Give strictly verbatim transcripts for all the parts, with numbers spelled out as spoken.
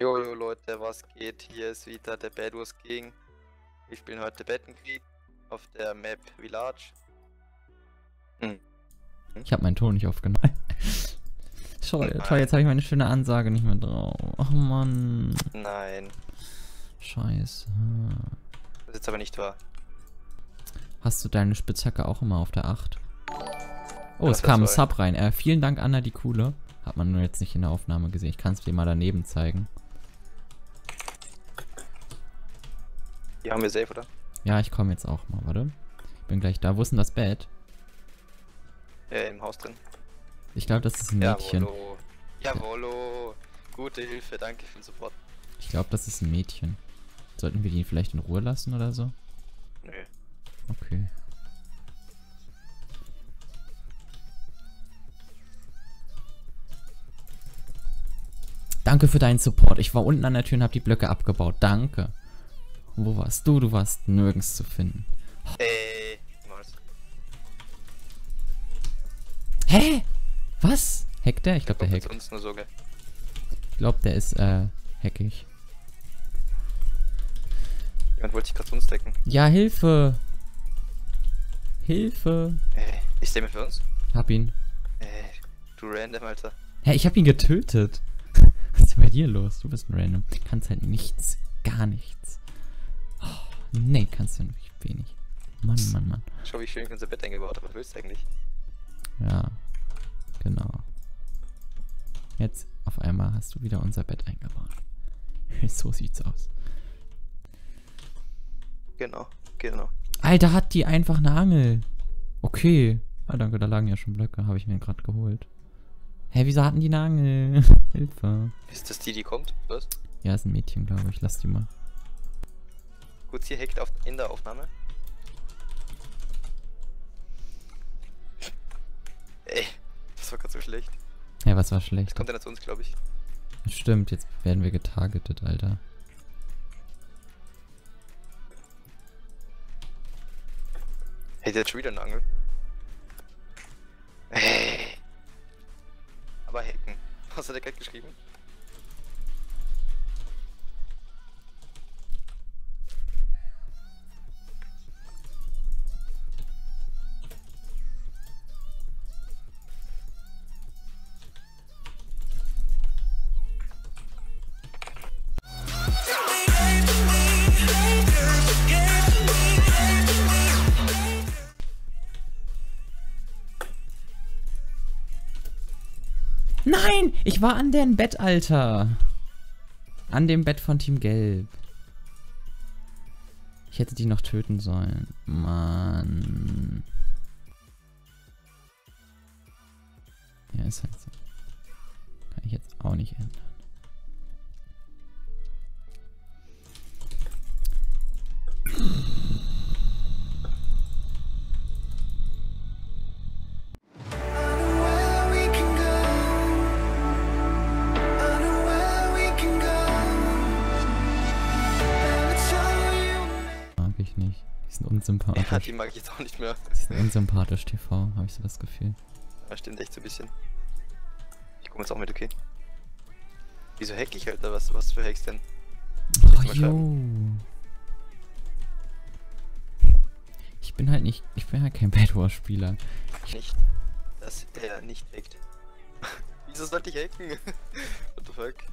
Jojo Leute, was geht? Hier ist wieder der Bad Wars King. Wir spielen heute Bettenkrieg auf der Map Village. Hm. Ich habe meinen Ton nicht aufgenommen. Schau, toll, jetzt habe ich meine schöne Ansage nicht mehr drauf. Ach Mann. Nein. Scheiße. Das ist jetzt aber nicht wahr. Hast du deine Spitzhacke auch immer auf der acht? Oh, Ja, es kam ein soll. Sub rein. Äh, vielen Dank, Anna, die Coole. Hat man nur jetzt nicht in der Aufnahme gesehen. Ich kann es dir mal daneben zeigen. Die haben wir safe, oder? Ja, ich komme jetzt auch mal, warte. Ich bin gleich da. Wo ist denn das Bett? Ja, im Haus drin. Ich glaube, das ist ein Mädchen. Jawollo. Jawollo. Gute Hilfe, danke für den Support. Ich glaube, das ist ein Mädchen. Sollten wir die vielleicht in Ruhe lassen oder so? Nö. Okay. Danke für deinen Support. Ich war unten an der Tür und habe die Blöcke abgebaut. Danke. Und wo warst du? Du warst nirgends zu finden. Ey, niemals. Hä? Was? Hackt der? Ich glaube, der Kommt hackt. uns nur so, gell? Ich glaube, der ist, äh, hackig. Jemand wollte sich gerade zu uns decken. Ja, Hilfe! Hilfe! Ey, ist der mit für uns? Hab ihn. Ey, du random, Alter. Hä, ich hab ihn getötet. Was ist denn bei dir los? Du bist ein Random. Kannst halt nichts. Gar nichts. Oh, nee, kannst du nicht wenig. Mann, Mann, Mann. Schau, wie schön ich unser Bett eingebaut habe. Was willst du eigentlich? Ja, genau. Jetzt auf einmal hast du wieder unser Bett eingebaut. So sieht's aus. Genau, genau. Alter, hat die einfach eine Angel. Okay. Ah, danke, da lagen ja schon Blöcke. Habe ich mir gerade geholt. Hä, wieso hatten die eine Angel? Hilfe. Ist das die, die kommt? Was? Ja, ist ein Mädchen, glaube ich. Lass die mal. Gut, sie hackt auf, in der Aufnahme. Ey, das war gerade so schlecht. Hä, was war schlecht? Jetzt kommt einer zu uns, glaube ich. Stimmt, jetzt werden wir getargetet, Alter. Hey, der hat schon wieder eine Angel. Hey. Aber hacken. Was hat der gerade geschrieben? Nein! Ich war an dem Bett, Alter. An dem Bett von Team Gelb. Ich hätte die noch töten sollen. Mann. Ja, ist halt so. Kann ich jetzt auch nicht ändern. Mag ich nicht. Die sind unsympathisch. Ja, die mag ich jetzt auch nicht mehr. Die sind unsympathisch, T V, habe ich so das Gefühl. Das stimmt echt so ein bisschen. Ich komme jetzt auch mit, okay? Wieso hack ich, Alter? Was, was für Hacks denn? Ach, jo. Ich bin halt nicht, ich bin halt kein Bad Wars Spieler. Nicht, dass er nicht hackt. Wieso sollte ich hacken? What the fuck?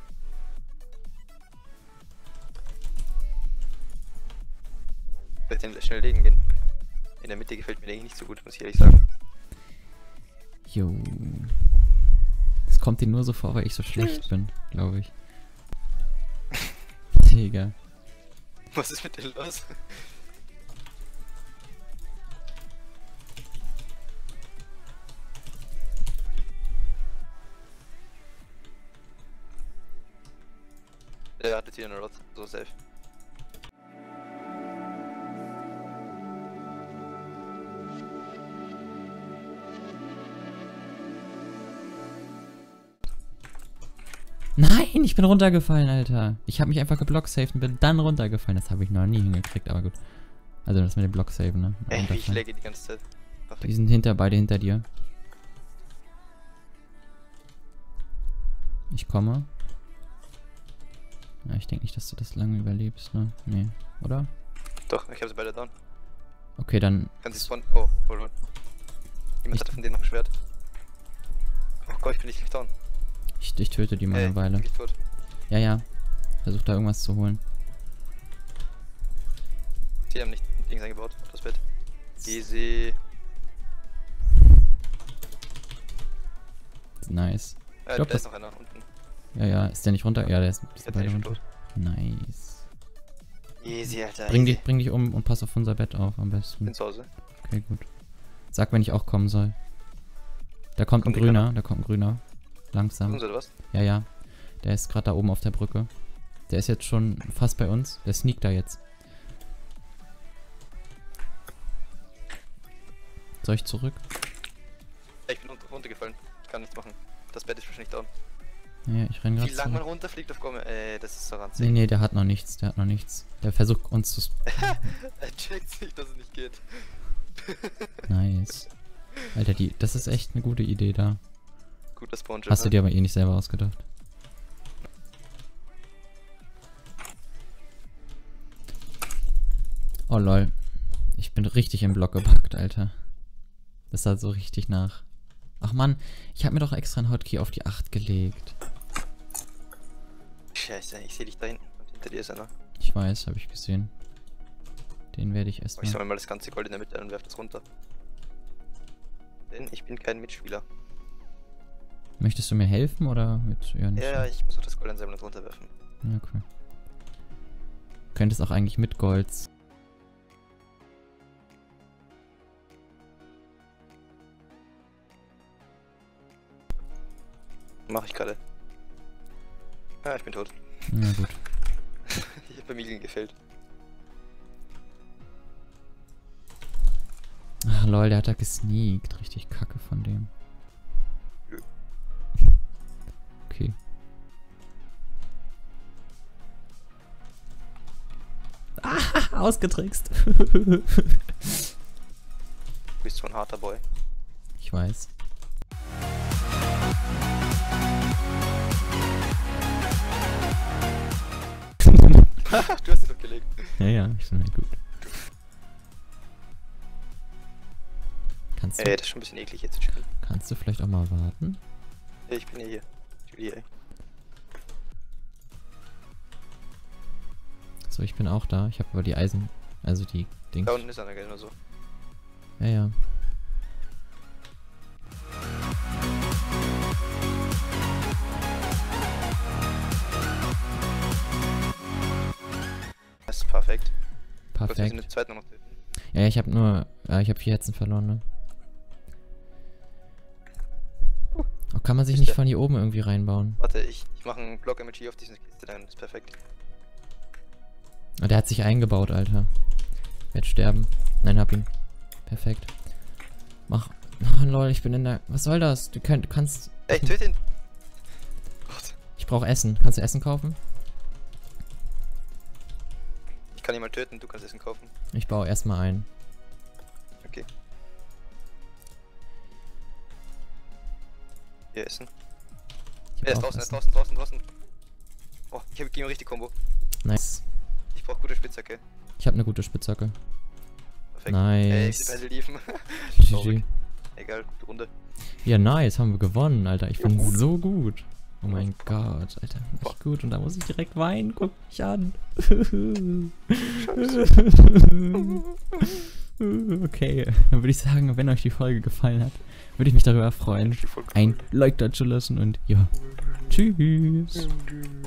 Vielleicht den schnell legen gehen. In der Mitte gefällt mir eigentlich nicht so gut, muss ich ehrlich sagen. Jo. Es kommt dir nur so vor, weil ich so schlecht bin, glaube ich. Digga. Was ist mit dir los? Der hat jetzt hier eine Rot, so safe. Nein, ich bin runtergefallen, Alter. Ich habe mich einfach geblocksaved und bin dann runtergefallen. Das habe ich noch nie hingekriegt, aber gut. Also das mit dem Blocksaven, ne? Ey, wie ich lagge die ganze Zeit. Die sind hinter, beide hinter dir. Ich komme. Ja, ich denke nicht, dass du das lange überlebst, ne? Nee, oder? Doch, ich habe sie beide down. Okay, dann... Kannst du spawnen? Oh, hold on. Jemand Ich- hatte von denen noch ein Schwert. Oh Gott, ich bin nicht gleich down. Ich, ich töte die mal Ey, eine Weile. ich bin tot. Ja, ja. Versuch da irgendwas zu holen. Die haben nicht Dings eingebaut, auf das Bett. Easy. Nice. Äh, glaub, da das- ist noch einer unten. Ja, ja. Ist der nicht runter? Ja, der ist, ist Der beide ist schon runter. tot. Nice. Easy, Alter. Bring easy. dich, bring dich um und pass auf unser Bett auf am besten. Bin zu Hause. Okay, gut. Sag, wenn ich auch kommen soll. Da kommt ein Kommt die grüner, Kanne? da kommt ein grüner. Langsam. Tun sie oder was? Ja, ja. Der ist gerade da oben auf der Brücke. Der ist jetzt schon fast bei uns. Der sneakt da jetzt. Soll ich zurück? Ey, ich bin runter, runtergefallen. Ich kann nichts machen. Das Bett ist wahrscheinlich down. Ja, ich renn Wie gerade lange man zurück. runterfliegt auf Gomme. Ey, das ist so ranzig. Nee, nee, der hat noch nichts. Der hat noch nichts. Der versucht uns zu... sp- Er checkt nicht, dass es nicht geht. Nice. Alter, die, das ist echt eine gute Idee da. Guter Spawn. Hast du dir aber eh nicht selber ausgedacht. Oh lol. Ich bin richtig im Block gebackt, Alter. Das sah so richtig nach. Ach man, ich habe mir doch extra einen Hotkey auf die acht gelegt. Scheiße, ich sehe dich da hinten. Und hinter dir ist einer. Ich weiß, habe ich gesehen. Den werde ich Ich erstmal... sammle mal das ganze Gold in der Mitte und werfe das runter. Denn ich bin kein Mitspieler. Möchtest du mir helfen oder willst du eher nicht? Ja, ja, ich muss auch das Gold einsammeln und runterwerfen. Ja, cool. Könntest auch eigentlich mit Golds. Mach ich gerade. Ah, ich bin tot. Ja, gut. Ich hab Familien gefällt. Ach lol, der hat da gesneakt. Richtig kacke von dem. Nö. Okay. Ah, ausgetrickst. Du bist so ein harter Boy. Ich weiß. Du hast ihn doch gelegt. Ja, ja, ich bin halt gut. Kannst du, Ey, das ist schon ein bisschen eklig jetzt. Spiel. kannst du vielleicht auch mal warten? Ja, ich bin ja hier. Ich will hier, ey. So, ich bin auch da. Ich habe aber die Eisen, also die Dings. Da unten ist einer, gell, nur so. Ja, ja. Das ist perfekt. Ich wollte Perfekt. den zweiten noch töten. Ja, ich habe nur, äh, ich habe vier Herzen verloren, ne? Oh, kann man sich Ist nicht der- von hier oben irgendwie reinbauen? Warte, ich, ich mache einen Block M G auf diese Kiste, dann ist perfekt. Oh, der hat sich eingebaut, Alter. Wird sterben. Nein, hab ihn. Perfekt. Mach. Oh, lol, ich bin in der... Was soll das? Du, könnt, du kannst... Ey, töte ihn! Gott. Ich brauche Essen. Kannst du Essen kaufen? Ich kann ihn mal töten, du kannst Essen kaufen. Ich baue erstmal ein. Okay. Hier Essen. Ich hab Er ist auch draußen, er ist Essen. draußen, draußen, draußen. Oh, ich habe gegen richtig Combo. Nice. Ich brauche gute Spitzhacke. Ich habe eine gute Spitzhacke. Perfekt. Ey, Nice. die beide liefen. G Traurig. G. Egal, gute Runde. Ja, nice. Haben wir gewonnen, Alter. Ich Ja, bin gut. so gut. Oh mein Ja. Gott, Alter. Boah. Echt gut. Und da muss ich direkt weinen. Guck mich an. Okay, dann würde ich sagen, wenn euch die Folge gefallen hat, würde ich mich darüber freuen, Die Folge ein Like da zu lassen und ja, tschüss. cool.